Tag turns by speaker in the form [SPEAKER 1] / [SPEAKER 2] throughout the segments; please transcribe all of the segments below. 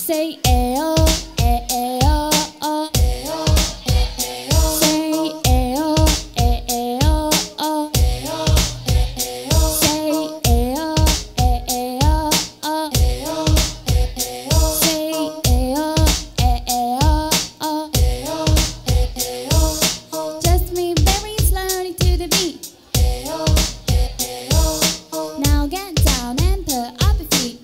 [SPEAKER 1] Say ayo, ayo, oh. Say ayo, ayo, oh. Say ayo, ayo, oh. Say ayo, ayo, oh. Just move very slowly to the beat. Now get down and put up your feet.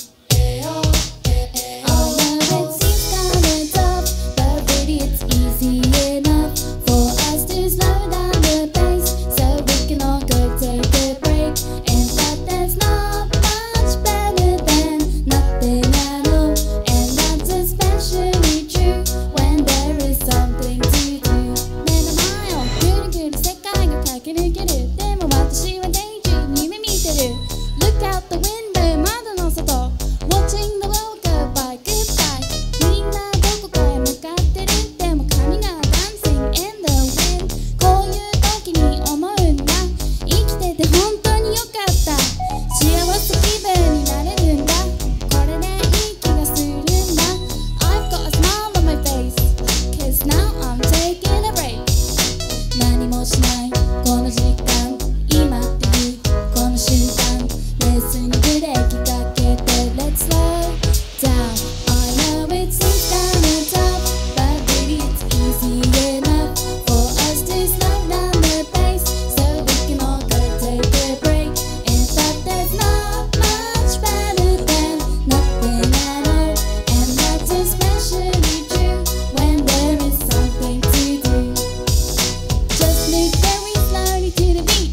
[SPEAKER 1] I know it seems kinda tough, but really it's easy enough for us to slow down the pace, so we can all go take a break. In fact, there's not much better than nothing at all, and that's especially true when there is something to do. 目の前をぐるぐる世界が駆け抜ける。でも私は大中に夢見てる。Look out the window, 窓の外 Watching the world go by, goodbye みんなどこかへ向かってる。でも髪が dancing in the wind こういう時に思うんだ。生きてて本当によかった。幸せ気分になれるんだ。これでいい気がするんだ。I've got a smile on my face Cause now I'm taking a break 何もしないこの時間今っていうこの瞬間レースにブレーキかけて Let's slow down I know it seems kinda tough But really it's easy enough For us to slow down the pace So we can all go take a break In fact there's not much better than nothing at all And that's especially true When there is something to do Just move very slowly to the beat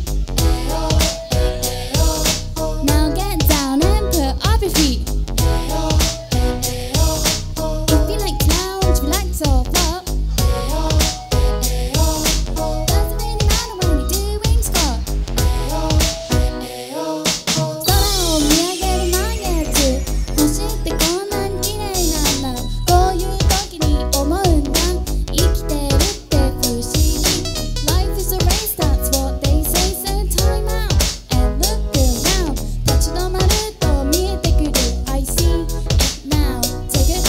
[SPEAKER 1] Now get down and put up your feet If you like to lounge, relax or flop Doesn't really matter when you're doing squat 空を見上げる満月星ってこんなに綺麗なんだろうこういう時に思うんだ生きてるって不思議 Life is a race, that's what they say So time out and look around 立ち止まると見えてくる I see it now Take it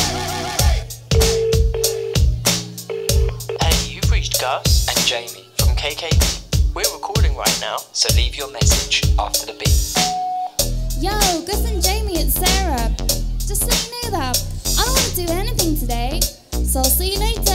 [SPEAKER 2] Hey, you've reached Gus and Jamie from KKB. We're recording right now, so leave your message after the beep.
[SPEAKER 1] Yo, Gus and Jamie, it's Sarah. Just so you know that, I don't want to do anything today. So I'll see you later.